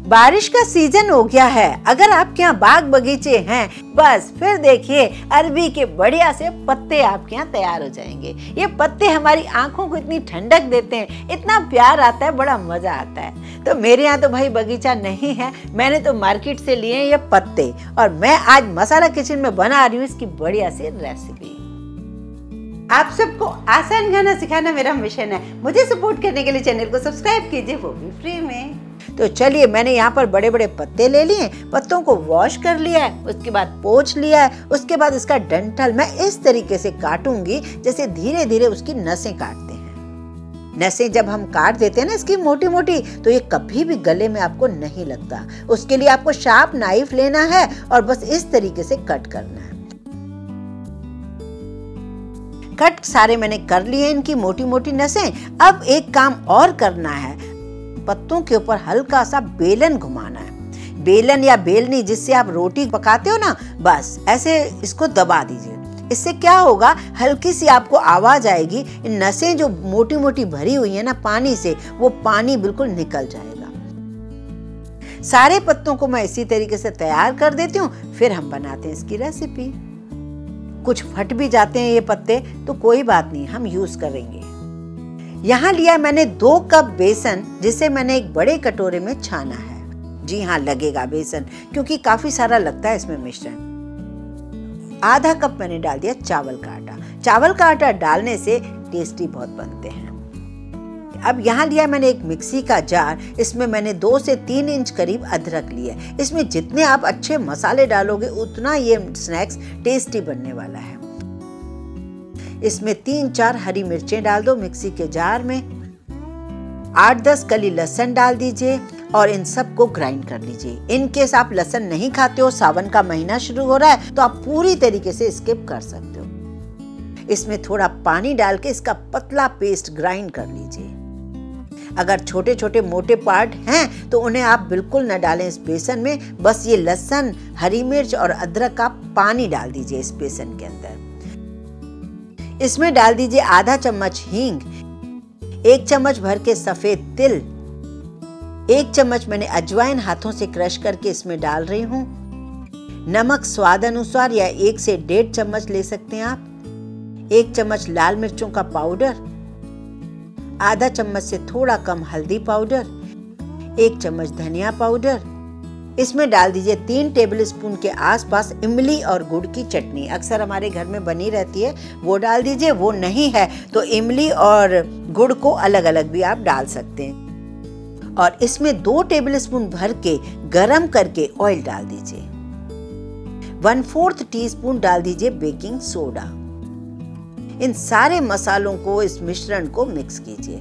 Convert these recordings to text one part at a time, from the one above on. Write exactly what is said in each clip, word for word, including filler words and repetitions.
बारिश का सीजन हो गया है। अगर आपके यहाँ बाग बगीचे हैं, बस फिर देखिए अरबी के बढ़िया से पत्ते आपके यहाँ तैयार हो जाएंगे। ये पत्ते हमारी आंखों को इतनी ठंडक देते हैं, इतना प्यार आता है, बड़ा मजा आता है। तो मेरे यहाँ तो भाई बगीचा नहीं है, मैंने तो मार्केट से लिए ये पत्ते और मैं आज मसाला किचन में बना रही हूँ इसकी बढ़िया से रेसिपी। आप सबको आसान खाना सिखाना मेरा मिशन है। मुझे सपोर्ट करने के लिए चैनल को सब्सक्राइब कीजिए, वो भी फ्री में। तो चलिए, मैंने यहाँ पर बड़े बड़े पत्ते ले लिए, पत्तों को वॉश कर लिया है, उसके बाद पोंछ लिया है, उसके बाद इसका डंठल मैं इस तरीके से काटूंगी जैसे धीरे धीरे उसकी नसें काटते हैं। नसें जब हम काट देते हैं ना इसकी मोटी मोटी, तो ये कभी भी गले में आपको नहीं लगता। उसके लिए आपको शार्प नाइफ लेना है और बस इस तरीके से कट करना है। कट सारे मैंने कर लिए इनकी मोटी मोटी नसें। अब एक काम और करना है, पत्तों के ऊपर हल्का सा बेलन घुमाना है। बेलन या बेलनी जिससे आप रोटी पकाते हो ना, बस ऐसे इसको दबा दीजिए। इससे क्या होगा, हल्की सी आपको आवाज आएगी। इन नसें जो मोटी मोटी भरी हुई है ना पानी से, वो पानी बिल्कुल निकल जाएगा। सारे पत्तों को मैं इसी तरीके से तैयार कर देती हूँ, फिर हम बनाते हैं इसकी रेसिपी। कुछ फट भी जाते हैं ये पत्ते, तो कोई बात नहीं, हम यूज करेंगे। यहाँ लिया मैंने दो कप बेसन, जिसे मैंने एक बड़े कटोरे में छाना है। जी हाँ, लगेगा बेसन, क्योंकि काफी सारा लगता है इसमें मिश्रण। आधा कप मैंने डाल दिया चावल का आटा। चावल का आटा डालने से टेस्टी बहुत बनते हैं। अब यहाँ लिया मैंने एक मिक्सी का जार, इसमें मैंने दो से तीन इंच करीब अदरक लिया। इसमें जितने आप अच्छे मसाले डालोगे उतना ये स्नैक्स टेस्टी बनने वाला है। इसमें तीन चार हरी मिर्चें डाल दो मिक्सी के जार में। आठ दस कली लहसुन डाल दीजिए और इन सब को ग्राइंड कर लीजिए। इन केस आप लहसुन नहीं खाते हो, सावन का महीना शुरू हो रहा है, तो आप पूरी तरीके से स्किप कर सकते हो। इसमें थोड़ा पानी डाल के इसका पतला पेस्ट ग्राइंड कर लीजिए। अगर छोटे छोटे मोटे पार्ट हैं तो उन्हें आप बिल्कुल न डालें इस बेसन में। बस ये लहसुन, हरी मिर्च और अदरक का पानी डाल दीजिए इस बेसन के अंदर। इसमें डाल दीजिए आधा चम्मच हींग, एक चम्मच भर के सफेद तिल, एक चम्मच मैंने अजवाइन हाथों से क्रश करके इसमें डाल रही हूँ। नमक स्वाद अनुसार या एक से डेढ़ चम्मच ले सकते हैं आप। एक चम्मच लाल मिर्चों का पाउडर, आधा चम्मच से थोड़ा कम हल्दी पाउडर, एक चम्मच धनिया पाउडर। इसमें डाल दीजिए तीन टेबलस्पून के आसपास इमली और गुड़ की चटनी। अक्सर हमारे घर में बनी रहती है, वो डाल दीजिए। वो नहीं है तो इमली और गुड़ को अलग अलग भी आप डाल सकते हैं। और इसमें दो टेबलस्पून भर के गरम करके ऑयल डाल दीजिए। वन फोर्थ टी स्पून डाल दीजिए बेकिंग सोडा। इन सारे मसालों को, इस मिश्रण को मिक्स कीजिए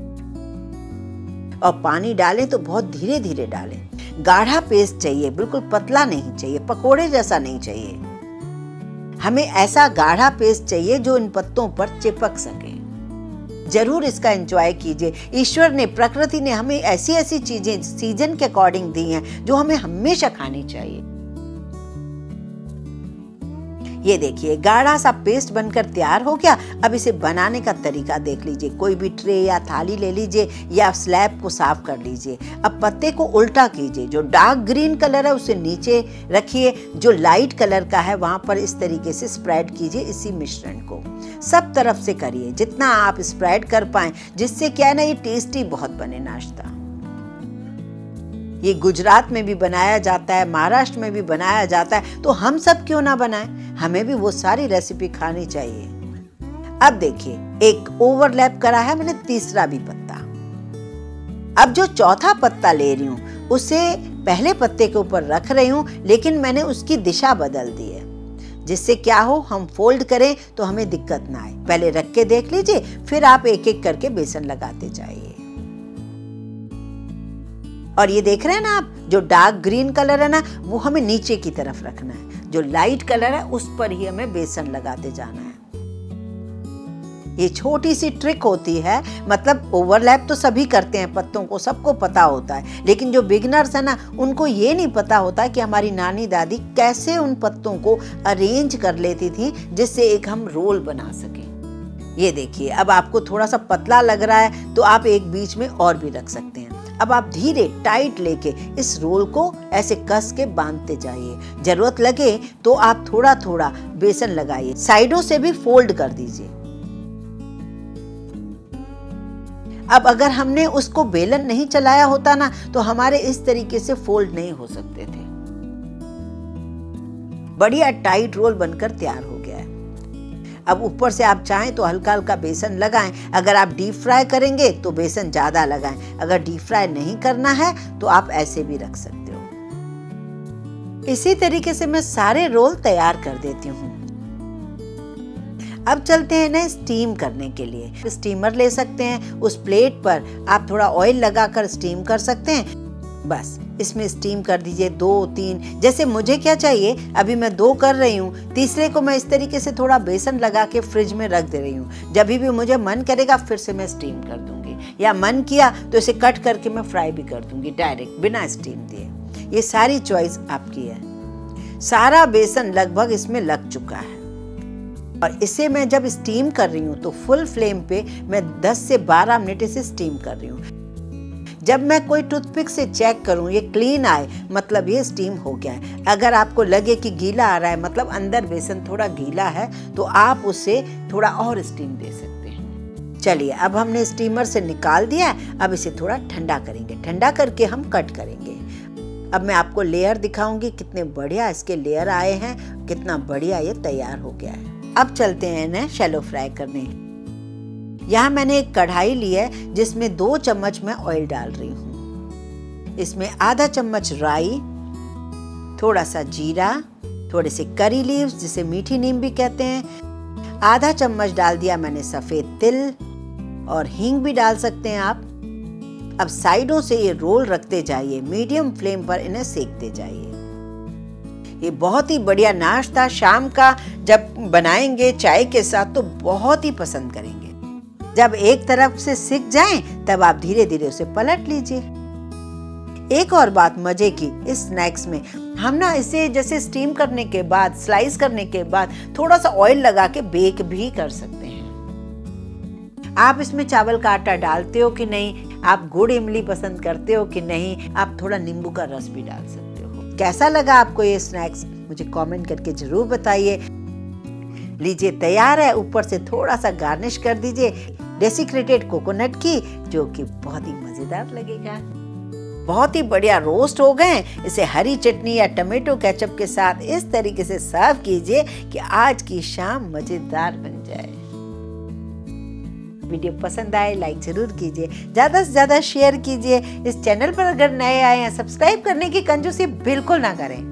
और पानी डालें तो बहुत धीरे धीरे डालें। गाढ़ा पेस्ट चाहिए, बिल्कुल पतला नहीं चाहिए, पकोड़े जैसा नहीं चाहिए। हमें ऐसा गाढ़ा पेस्ट चाहिए जो इन पत्तों पर चिपक सके। जरूर इसका एंजॉय कीजिए। ईश्वर ने, प्रकृति ने हमें ऐसी ऐसी चीजें सीजन के अकॉर्डिंग दी हैं जो हमें हमेशा खानी चाहिए। ये देखिए गाढ़ा सा पेस्ट बनकर तैयार हो गया। अब इसे बनाने का तरीका देख लीजिए। कोई भी ट्रे या थाली ले लीजिए या स्लैब को साफ कर लीजिए। अब पत्ते को उल्टा कीजिए। जो डार्क ग्रीन कलर है उसे नीचे रखिए, जो लाइट कलर का है वहां पर इस तरीके से स्प्रेड कीजिए इसी मिश्रण को। सब तरफ से करिए जितना आप स्प्रेड कर पाए, जिससे क्या है ना, ये टेस्टी बहुत बने नाश्ता। ये गुजरात में भी बनाया जाता है, महाराष्ट्र में भी बनाया जाता है, तो हम सब क्यों ना बनाएं? हमें भी वो सारी रेसिपी खानी चाहिए। अब देखिए, एक ओवरलैप करा है मैंने तीसरा भी पत्ता। अब जो चौथा पत्ता ले रही हूं उसे पहले पत्ते के ऊपर रख रही हूं, लेकिन मैंने उसकी दिशा बदल दी है, जिससे क्या हो, हम फोल्ड करें तो हमें दिक्कत ना आए। पहले रख के देख लीजिए, फिर आप एक एक करके बेसन लगाते जाइए। और ये देख रहे हैं ना आप, जो डार्क ग्रीन कलर है ना, वो हमें नीचे की तरफ रखना है। जो लाइट कलर है उस पर ही हमें बेसन लगाते जाना है। ये छोटी सी ट्रिक होती है, मतलब ओवरलैप तो सभी करते हैं पत्तों को, सबको पता होता है, लेकिन जो बिगिनर्स है ना, उनको ये नहीं पता होता कि हमारी नानी दादी कैसे उन पत्तों को अरेंज कर लेती थी जिससे एक हम रोल बना सके। ये देखिए, अब आपको थोड़ा सा पतला लग रहा है तो आप एक बीच में और भी रख सकते हैं। अब आप धीरे टाइट लेके इस रोल को ऐसे कस के बांधते जाइए। जरूरत लगे तो आप थोड़ा थोड़ा बेसन लगाइए, साइडों से भी फोल्ड कर दीजिए। अब अगर हमने उसको बेलन नहीं चलाया होता ना तो हमारे इस तरीके से फोल्ड नहीं हो सकते थे। बढ़िया टाइट रोल बनकर तैयार हो गया है। अब ऊपर से आप चाहें तो हल्का हल्का बेसन लगाएं। अगर आप डीप फ्राई करेंगे तो बेसन ज्यादा लगाएं। अगर डीप फ्राई नहीं करना है तो आप ऐसे भी रख सकते हो। इसी तरीके से मैं सारे रोल तैयार कर देती हूँ। अब चलते हैं ना स्टीम करने के लिए। स्टीमर ले सकते हैं, उस प्लेट पर आप थोड़ा ऑयल लगाकर स्टीम कर सकते हैं। बस इसमें स्टीम कर दीजिए दो तीन, जैसे मुझे क्या चाहिए, अभी मैं दो कर रही हूँ। तीसरे को मैं इस तरीके से थोड़ा बेसन लगा के फ्रिज में रख दे रही हूँ। जब भी मुझे मन करेगा फिर से मैं स्टीम कर दूंगी, या मन किया तो इसे कट करके मैं फ्राई भी कर दूंगी डायरेक्ट बिना स्टीम दिए। ये सारी चॉइस आपकी है। सारा बेसन लगभग इसमें लग चुका है और इसे मैं जब स्टीम कर रही हूँ तो फुल फ्लेम पे मैं दस से बारह मिनट इसे स्टीम कर रही हूँ। जब मैं कोई टूथपिक से चेक करूं ये क्लीन आए मतलब ये स्टीम हो गया है। अगर आपको लगे कि गीला आ रहा है मतलब अंदर बेसन थोड़ा गीला है तो आप उसे थोड़ा और स्टीम दे सकते हैं। चलिए अब हमने स्टीमर से निकाल दिया है। अब इसे थोड़ा ठंडा करेंगे, ठंडा करके हम कट करेंगे। अब मैं आपको लेयर दिखाऊंगी, कितने बढ़िया इसके लेयर आए हैं, कितना बढ़िया ये तैयार हो गया है। अब चलते हैं ना शैलो फ्राई करने। यहाँ मैंने एक कढ़ाई ली है जिसमें दो चम्मच मैं ऑयल डाल रही हूँ। इसमें आधा चम्मच राई, थोड़ा सा जीरा, थोड़े से करी लीव्स जिसे मीठी नीम भी कहते हैं, आधा चम्मच डाल दिया मैंने सफेद तिल और हींग भी डाल सकते हैं आप। अब साइडों से ये रोल रखते जाइए, मीडियम फ्लेम पर इन्हें सेकते जाइए। ये बहुत ही बढ़िया नाश्ता शाम का जब बनाएंगे चाय के साथ तो बहुत ही पसंद करेंगे। जब एक तरफ से सिक जाएं, तब आप धीरे धीरे उसे पलट लीजिए। एक और बात मजे की, इस स्नैक्स में हम ना इसे जैसे स्टीम करने के बाद, स्लाइस करने के बाद थोड़ा सा ऑयल लगा के बेक भी कर सकते हैं। आप इसमें चावल का आटा डालते हो कि नहीं, आप गुड़ इमली पसंद करते हो कि नहीं, आप थोड़ा नींबू का रस भी डाल सकते हो। कैसा लगा आपको ये स्नैक्स मुझे कमेंट करके जरूर बताइए। लीजिए तैयार है, ऊपर से थोड़ा सा गार्निश कर दीजिए डेसिक्रेटेड कोकोनट की, जो कि बहुत ही मजेदार लगेगा। बहुत ही बढ़िया रोस्ट हो गए। इसे हरी चटनी या टमाटो केचप के साथ इस तरीके से सर्व कीजिए कि आज की शाम मजेदार बन जाए। वीडियो पसंद आए लाइक जरूर कीजिए, ज्यादा से ज्यादा शेयर कीजिए। इस चैनल पर अगर नए आए हैं सब्सक्राइब करने की कंजूसी बिल्कुल ना करें।